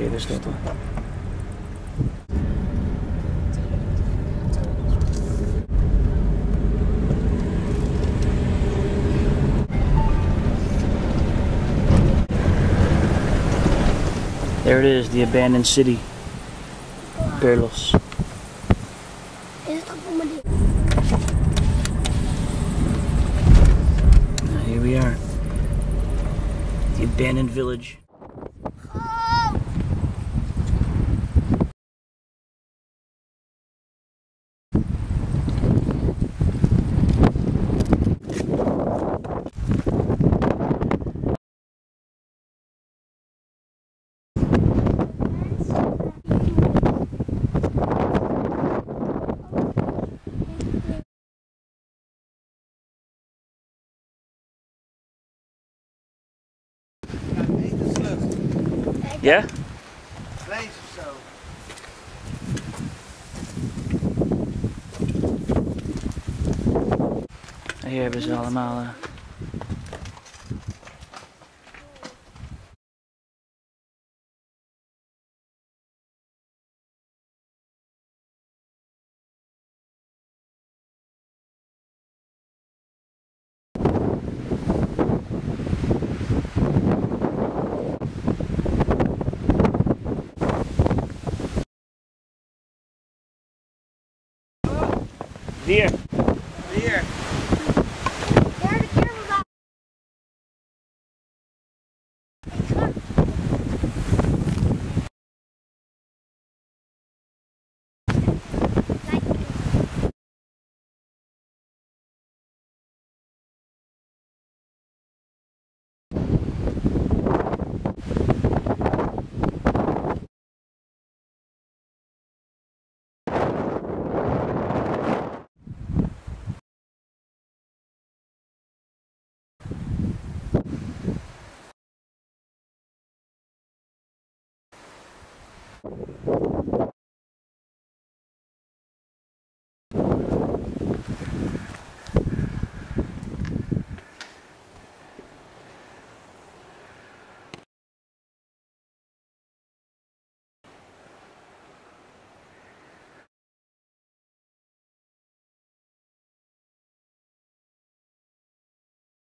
Oké, dus dat hoor. There it is, the abandoned city. Perillos. Here we are. The abandoned village. Ja? Vlees of zo. Hier hebben ze allemaal. Dier. Hier. Derde keer vandaag.